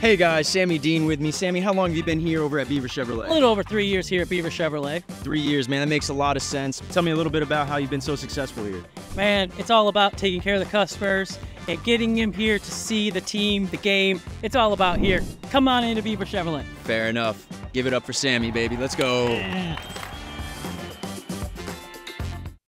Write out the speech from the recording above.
Hey guys, Sammy Dean with me. Sammy, how long have you been here over at Beaver Chevrolet? A little over 3 years here at Beaver Chevrolet. 3 years, man. That makes a lot of sense. Tell me a little bit about how you've been so successful here. Man, it's all about taking care of the customers and getting them here to see the team, the game. It's all about here. Come on into Beaver Chevrolet. Fair enough. Give it up for Sammy, baby. Let's go. Yeah.